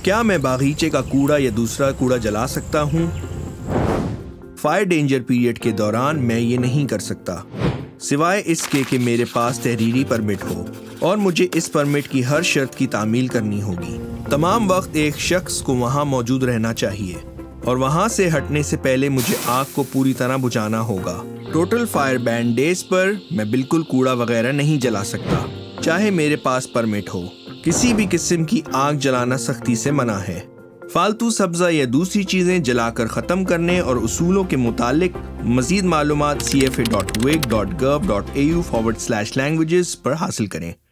क्या मैं बागीचे का कूड़ा या दूसरा कूड़ा जला सकता हूँ? फायर डेंजर पीरियड के दौरान मैं ये नहीं कर सकता, सिवाय इसके कि मेरे पास तहरीरी परमिट हो और मुझे इस परमिट की हर शर्त की तामील करनी होगी। तमाम वक्त एक शख्स को वहाँ मौजूद रहना चाहिए और वहाँ से हटने से पहले मुझे आग को पूरी तरह बुझाना होगा। टोटल फायर बैन डेज पर मैं बिल्कुल कूड़ा वगैरह नहीं जला सकता, चाहे मेरे पास परमिट हो। किसी भी किस्म की आग जलाना सख्ती से मना है। फालतू सब्ज़ा या दूसरी चीज़ें जलाकर ख़त्म करने और उसूलों के मुतालिक मज़ीद मालूमात cfa.wig.gov.au/languages पर हासिल करें।